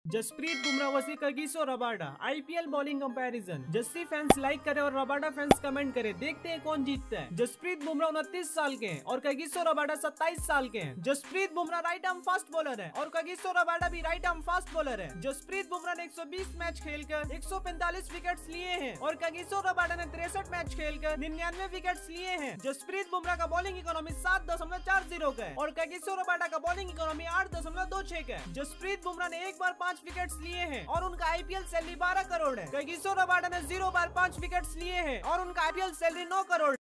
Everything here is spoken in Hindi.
Jasprit Bumrah versus Kagiso Rabada IPL bowling comparison. Jassi fans like करे और रबाडा फैंस कमेंट करे, देखते हैं कौन जीतता है। जसप्रीत बुमराह 29 साल के हैं और कगिसो रबाडा 27 साल के हैं। Jasprit Bumrah right arm fast bowler है और कगिसो रबाडा भी राइट आर्म फास्ट बॉलर है। जसप्रीत बुमराह ने 120 मैच खेलकर 145 विकेट्स लिए हैं और कगिसो रबाडा ने 63 मैच खेलकर 99 विकेट्स लिए हैं। जसप्रीत बुमराह का बॉलिंग इकोनॉमी 7.40 का है और कगिसो रबाडा का बॉलिंग इकोनॉमी 8.26 का है। जसप्रीत बुमराह ने एक बार 5 विकेट्स लिए हैं और उनका आईपीएल सैलरी 12 करोड़ है। कगिसो रबाडा ने 0 बार 5 विकेट्स लिए हैं और उनका आईपीएल सैलरी 9 करोड़।